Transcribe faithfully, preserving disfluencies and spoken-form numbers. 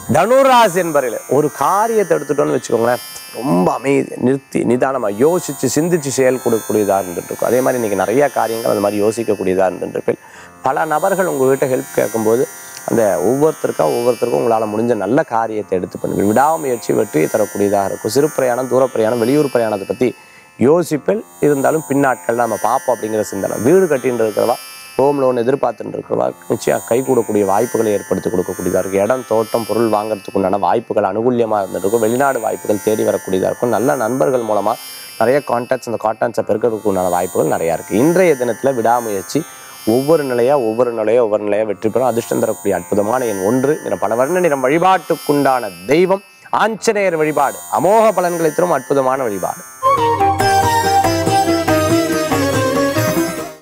தனுராசி என்பவர்களே, ஒரு காரியத்தை எடுத்துட்டோன்னு வச்சுக்கோங்களேன், ரொம்ப அமைதி நிறுத்தி நிதானமாக யோசித்து சிந்தித்து செயல் கொடுக்கக்கூடியதாக இருந்துட்டு இருக்கும். அதே மாதிரி இன்றைக்கி நிறையா காரியங்கள் அந்த மாதிரி யோசிக்கக்கூடியதாக இருந்துட்டு பல நபர்கள் உங்கள்கிட்ட ஹெல்ப் கேட்கும்போது அந்த ஒவ்வொருத்தருக்கா ஒவ்வொருத்தருக்கும் உங்களால் முடிஞ்ச நல்ல காரியத்தை எடுத்து பண்ணுவீங்க. விடாமுயற்சி வெற்றியை தரக்கூடியதாக இருக்கும். சிறு பிரயாணம், தூர பிரயாணம், வெளியூர் பிரயாணத்தை பற்றி யோசிப்பில் இருந்தாலும் பின்னாட்கள் நம்ம பார்ப்போம் அப்படிங்கிற சிந்தனை. வீடு கட்டின்னு இருக்கிறவா, ஹோம் லோன் எதிர்பார்த்துட்டு இருக்கிறவா நிச்சயம் கை கூடக்கூடிய வாய்ப்புகளை ஏற்படுத்தி கொடுக்கக்கூடியதாக இருக்கும். இடம், தோட்டம், பொருள் வாங்குறதுக்கு உண்டான வாய்ப்புகள் அனுகூலியமாக இருந்துட்டு இருக்கும். வெளிநாடு வாய்ப்புகள் தேடி வரக்கூடியதாக இருக்கும். நல்ல நண்பர்கள் மூலமாக நிறைய கான்டாக்ட்ஸ், அந்த கான்டாக்ட்ஸை பெருக்கிறதுக்கு உண்டான வாய்ப்புகள் நிறையா இருக்குது. இன்றைய தினத்தில் விடாமுயற்சி ஒவ்வொரு நிலையாக ஒவ்வொரு நிலையாக ஒவ்வொரு நிலையாக வெற்றி பெறும். அதிர்ஷ்டம் தரக்கூடிய அற்புதமான எண் ஒன்று. நிறம் பல வர்ண நிறம். வழிபாட்டுக்குண்டான தெய்வம் ஆஞ்சநேயர் வழிபாடு. அமோக பலன்களை தரும் அற்புதமான வழிபாடு.